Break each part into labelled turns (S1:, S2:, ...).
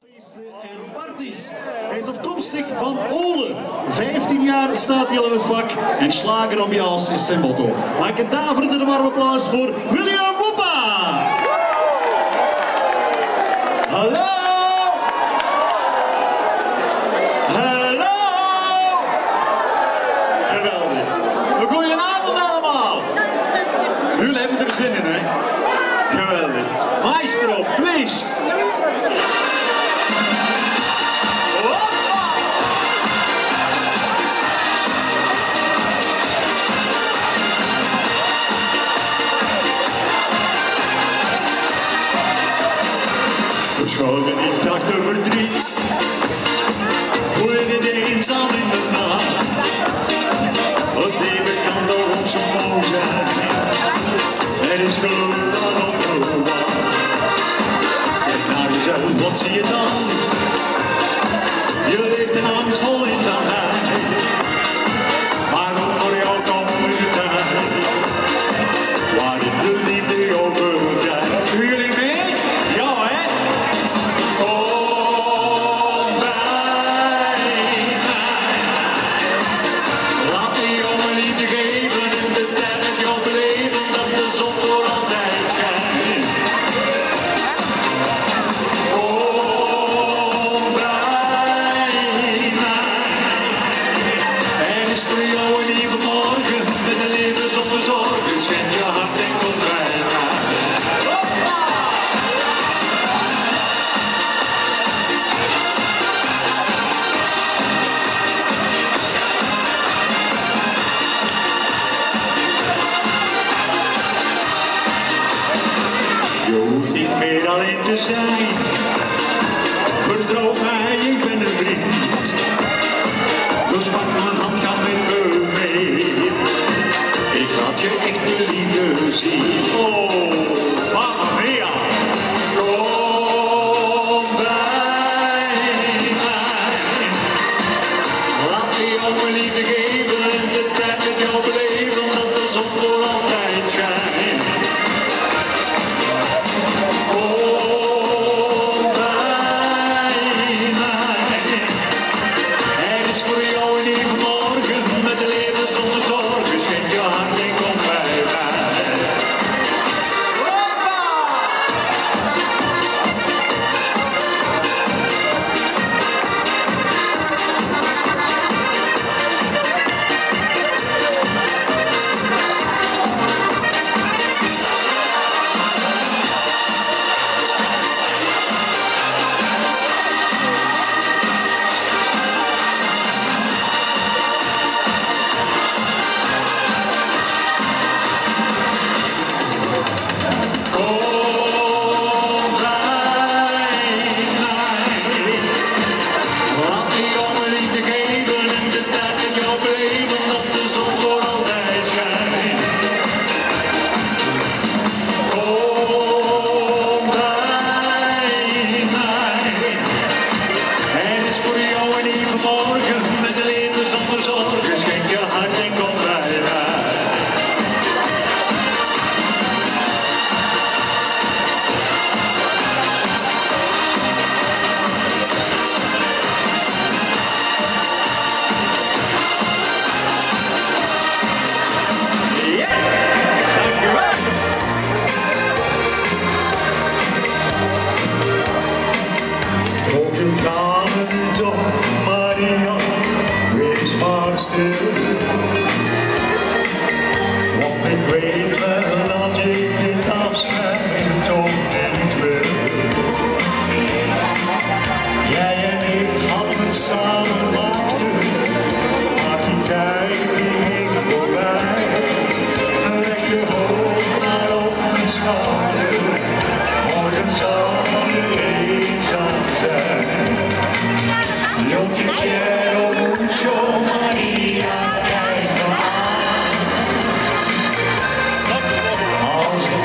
S1: En Bartis. Hij is afkomstig van Olen. 15 jaar staat hij al in het vak en slagerambiance is zijn motto. Maak een daverende warm applaus voor William Woppa. Hallo! Hallo! Geweldig. Goedenavond allemaal. Jullie hebben er zin in, hè? Geweldig. Maestro, please. Verscholen in zachte verdriet, voel je dit eenzaam in de nacht. Het leven kan door ons omhoog zijn, er is geluk dan ook nog wat. Kijk naar jezelf, wat zie je dan? Je leeft in angst vol eenzaamheid, maar ook voor jou komt de tijd, waarin de liefde overblijft. Doen jullie mee? Ja hè? Je hoeft niet meer alleen te zijn, verdroog mij, ik ben een vriend. Dus pak mijn hand, ga met me mee, ik laat je echt de liefde zien. Oh, mamma mia, kom bij mij. Laat me jou mijn liefde geven en de tijd met jou beleven, dat de zon voor altijd schijnt. Als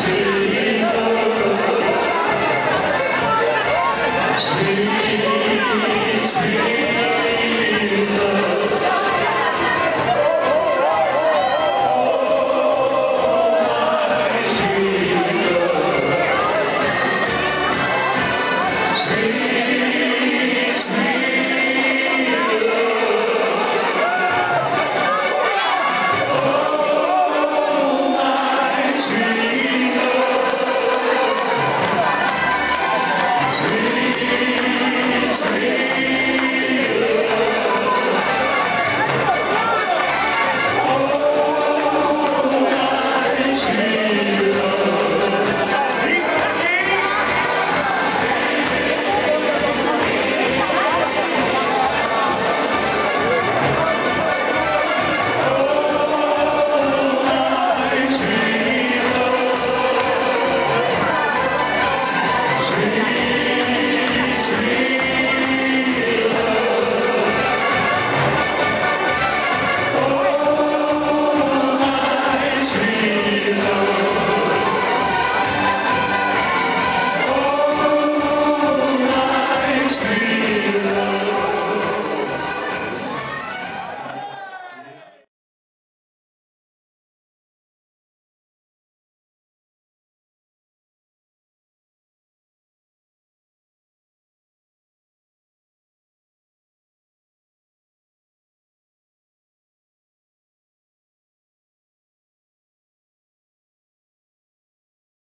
S1: Sweet love.